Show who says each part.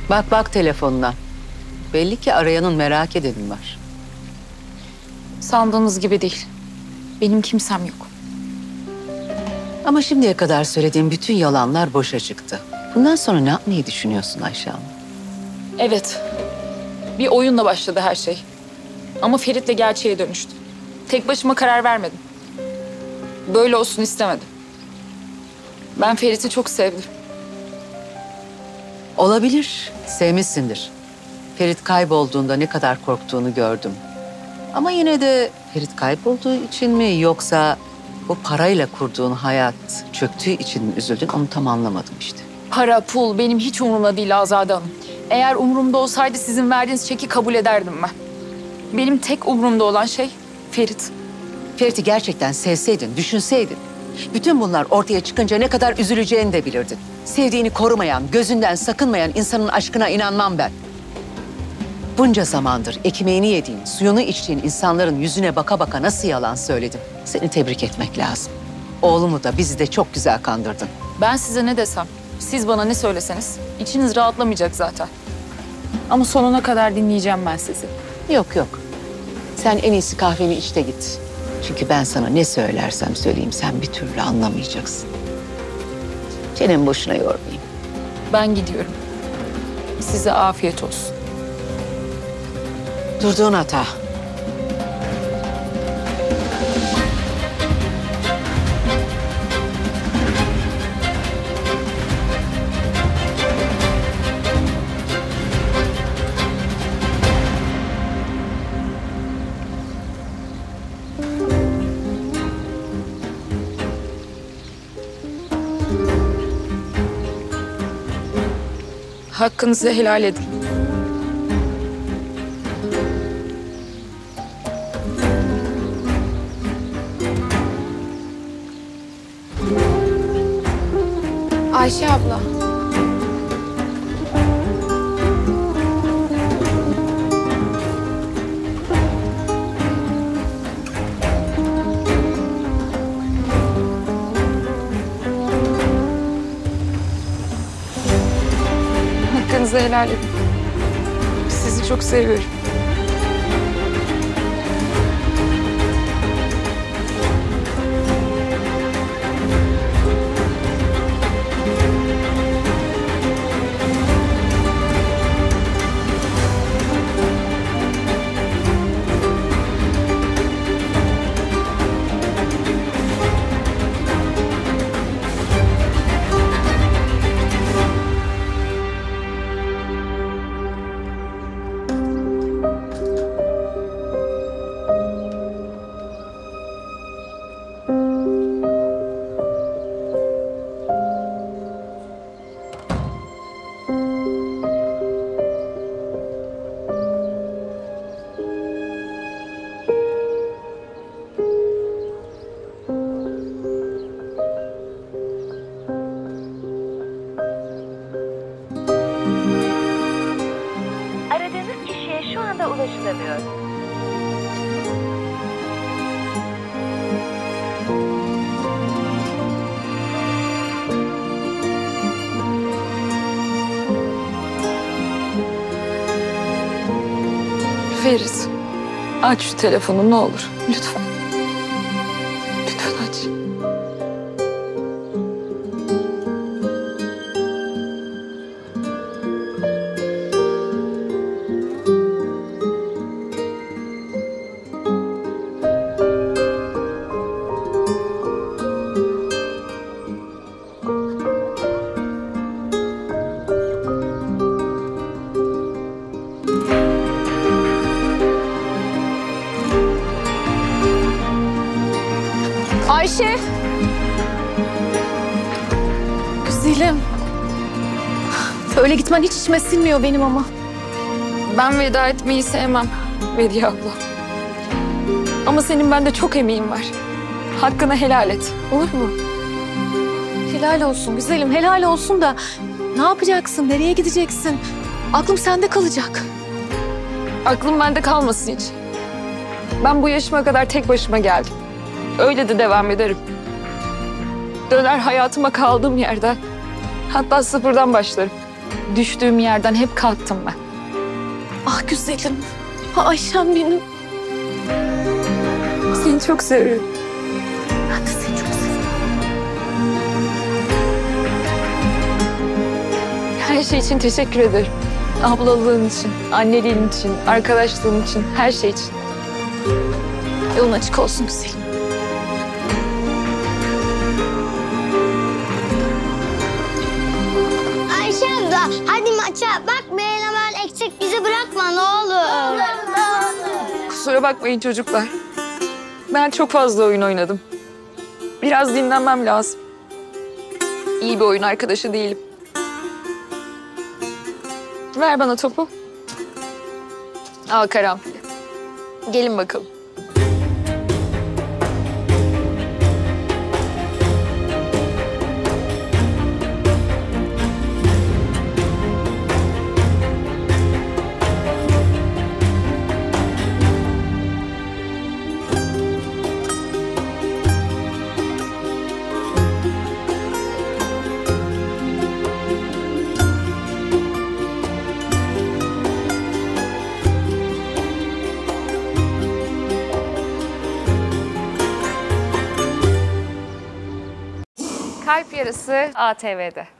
Speaker 1: Bak bak telefonuna. Belli ki arayanın merak edenin var.
Speaker 2: Sandığınız gibi değil. Benim kimsem yok.
Speaker 1: Ama şimdiye kadar söylediğim bütün yalanlar boşa çıktı. Bundan sonra ne yapmayı düşünüyorsun Ayşe Hanım?
Speaker 2: Evet. Bir oyunla başladı her şey. Ama Ferit'le gerçeğe dönüştü. Tek başıma karar vermedim. Böyle olsun istemedim. Ben Ferit'i çok sevdim.
Speaker 1: Olabilir, sevmişsindir. Ferit kaybolduğunda ne kadar korktuğunu gördüm. Ama yine de Ferit kaybolduğu için mi yoksa bu parayla kurduğun hayat çöktüğü için mi üzüldün onu tam anlamadım işte.
Speaker 2: Para, pul benim hiç umurumda değil Azade Hanım. Eğer umurumda olsaydı sizin verdiğiniz çeki kabul ederdim ben. Benim tek umurumda olan şey Ferit.
Speaker 1: Ferit'i gerçekten sevseydin, düşünseydin. Bütün bunlar ortaya çıkınca ne kadar üzüleceğini de bilirdin. Sevdiğini korumayan, gözünden sakınmayan insanın aşkına inanmam ben. Bunca zamandır ekmeğini yediğin, suyunu içtiğin insanların yüzüne baka baka nasıl yalan söyledin? Seni tebrik etmek lazım. Oğlumu da bizi de çok güzel kandırdın.
Speaker 2: Ben size ne desem, siz bana ne söyleseniz içiniz rahatlamayacak zaten. Ama sonuna kadar dinleyeceğim ben sizi.
Speaker 1: Yok yok. Sen en iyisi kahveni iç de git. Çünkü ben sana ne söylersem söyleyeyim sen bir türlü anlamayacaksın. Çenemi boşuna yormayayım.
Speaker 2: Ben gidiyorum. Size afiyet olsun.
Speaker 1: Durduğun hata.
Speaker 2: Hakkınızı helal edin.
Speaker 3: Ayşe abla.
Speaker 2: Hakkınızı helal edin. Sizi çok seviyorum.
Speaker 4: Aradığınız kişiye şu anda ulaşılamıyor.
Speaker 2: Ferit, aç şu telefonu ne olur. Lütfen. Lütfen aç. Ayşe! Güzelim. Öyle gitmen hiç içime sinmiyor benim ama. Ben veda etmeyi sevmem Bediye abla. Ama senin bende çok emeğin var. Hakkını helal et. Olur mu?
Speaker 3: Helal olsun güzelim, helal olsun da ne yapacaksın, nereye gideceksin? Aklım sende kalacak.
Speaker 2: Aklım bende kalmasın hiç. Ben bu yaşıma kadar tek başıma geldim. Öyle de devam ederim. Döner hayatıma kaldığım yerden. Hatta sıfırdan başlarım. Düştüğüm yerden hep kalktım ben.
Speaker 3: Ah güzelim. Ah Ayşem benim.
Speaker 2: Seni çok seviyorum.
Speaker 3: Ben de seni çok seviyorum.
Speaker 2: Her şey için teşekkür ederim. Ablalığın için, anneliğin için, arkadaşlığın için, her şey için.
Speaker 3: Yolun açık olsun güzelim.
Speaker 5: Ayşe abla hadi maça bak hemen eksik bizi bırakma ne olur.
Speaker 2: Kusura bakmayın çocuklar. Ben çok fazla oyun oynadım. Biraz dinlenmem lazım. İyi bir oyun arkadaşı değilim. Ver bana topu. Al karanfili. Gelin bakalım. Kalp Yarısı ATV'de.